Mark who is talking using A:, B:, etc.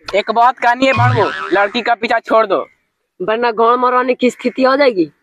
A: एक बात कहनी है भाड़वो, लड़की का पीछा छोड़ दो
B: वरना गाँव मरवाने की स्थिति हो जाएगी।